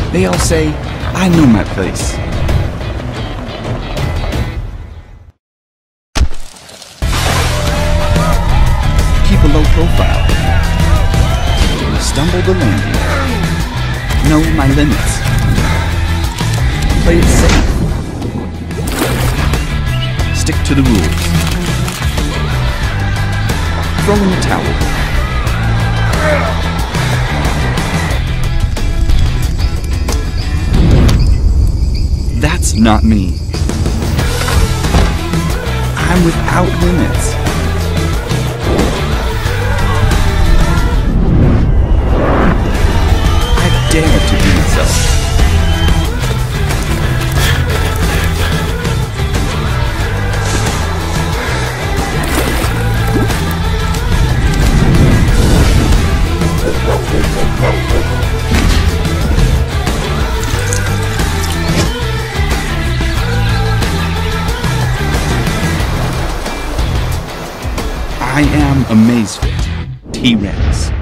They all say, I know my place. Keep a low profile. Stumble the landing. Know my limits. Play it safe. Stick to the rules. Throw in the towel. That's not me. I'm without limits. I dare to be myself. I am Amazfit T-Rex.